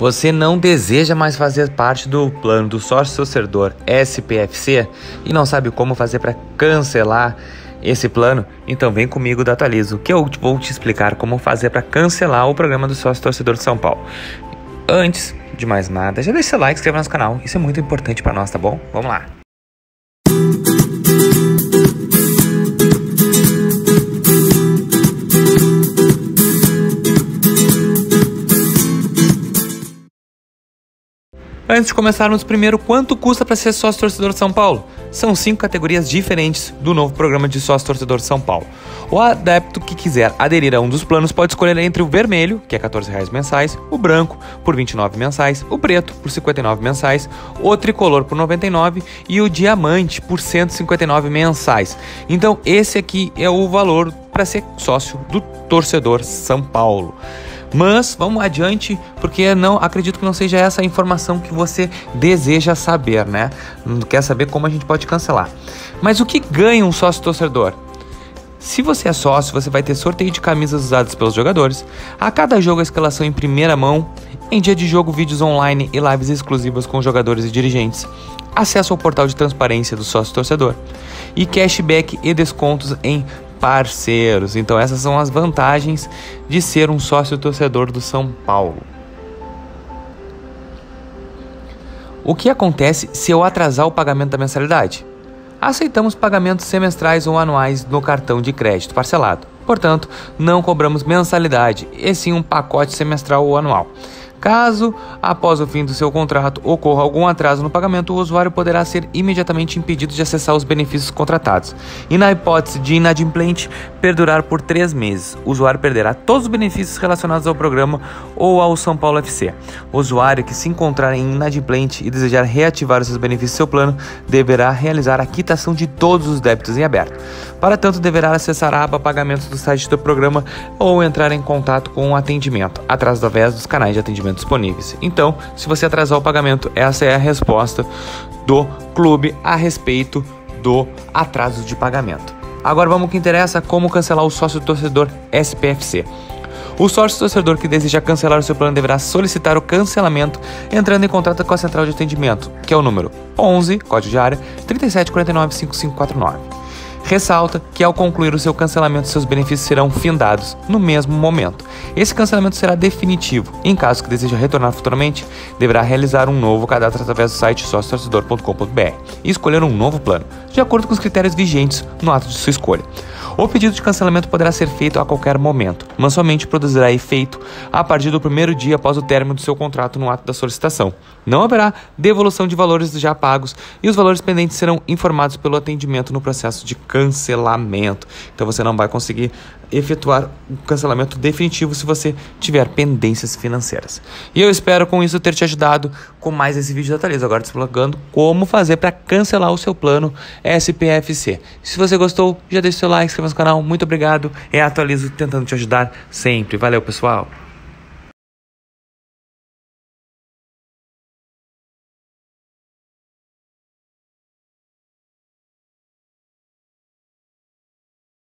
Você não deseja mais fazer parte do plano do sócio torcedor SPFC e não sabe como fazer para cancelar esse plano? Então vem comigo da Atualizo, que eu vou te explicar como fazer para cancelar o programa do sócio torcedor de São Paulo. Antes de mais nada, já deixa seu like, se inscreva no nosso canal, isso é muito importante para nós, tá bom? Vamos lá! Antes de começarmos, primeiro, quanto custa para ser sócio torcedor de São Paulo? São 5 categorias diferentes do novo programa de sócio torcedor de São Paulo. O adepto que quiser aderir a um dos planos pode escolher entre o vermelho, que é R$14 mensais, o branco por R$29 mensais, o preto por R$59 mensais, o tricolor por R$99 e o diamante por R$159 mensais. Então esse aqui é o valor para ser sócio do torcedor São Paulo. Mas vamos adiante, porque acredito que não seja essa a informação que você deseja saber, né? Não quer saber como a gente pode cancelar. Mas o que ganha um sócio torcedor? Se você é sócio, você vai ter sorteio de camisas usadas pelos jogadores, a cada jogo a escalação em primeira mão, em dia de jogo vídeos online e lives exclusivas com jogadores e dirigentes, acesso ao portal de transparência do sócio torcedor e cashback e descontos em parceiros. Então essas são as vantagens de ser um sócio torcedor do São Paulo. O que acontece se eu atrasar o pagamento da mensalidade? Aceitamos pagamentos semestrais ou anuais no cartão de crédito parcelado. Portanto, não cobramos mensalidade, e sim um pacote semestral ou anual. Caso, após o fim do seu contrato, ocorra algum atraso no pagamento, o usuário poderá ser imediatamente impedido de acessar os benefícios contratados. E na hipótese de inadimplente perdurar por 3 meses, o usuário perderá todos os benefícios relacionados ao programa ou ao São Paulo FC. O usuário que se encontrar em inadimplente e desejar reativar os seus benefícios do seu plano, deverá realizar a quitação de todos os débitos em aberto. Para tanto, deverá acessar a aba Pagamentos do site do programa ou entrar em contato com o atendimento, através dos canais de atendimento disponíveis. Então, se você atrasar o pagamento, essa é a resposta do clube a respeito do atraso de pagamento. Agora vamos ao que interessa, como cancelar o sócio torcedor SPFC. O sócio torcedor que deseja cancelar o seu plano deverá solicitar o cancelamento entrando em contato com a central de atendimento, que é o número 11, código de área 37495549. Ressalta que ao concluir o seu cancelamento, seus benefícios serão findados no mesmo momento. Esse cancelamento será definitivo. Em caso que deseje retornar futuramente, deverá realizar um novo cadastro através do site sociotorcedor.com.br e escolher um novo plano, de acordo com os critérios vigentes no ato de sua escolha. O pedido de cancelamento poderá ser feito a qualquer momento, mas somente produzirá efeito a partir do primeiro dia após o término do seu contrato no ato da solicitação. Não haverá devolução de valores já pagos e os valores pendentes serão informados pelo atendimento no processo de cancelamento. Então você não vai conseguir efetuar o cancelamento definitivo se você tiver pendências financeiras. E eu espero com isso ter te ajudado com mais esse vídeo da Atualizo, agora te explicando como fazer para cancelar o seu plano SPFC. Se você gostou, já deixa o seu like, se inscreva no canal. Muito obrigado. É a Atualizo tentando te ajudar sempre. Valeu, pessoal!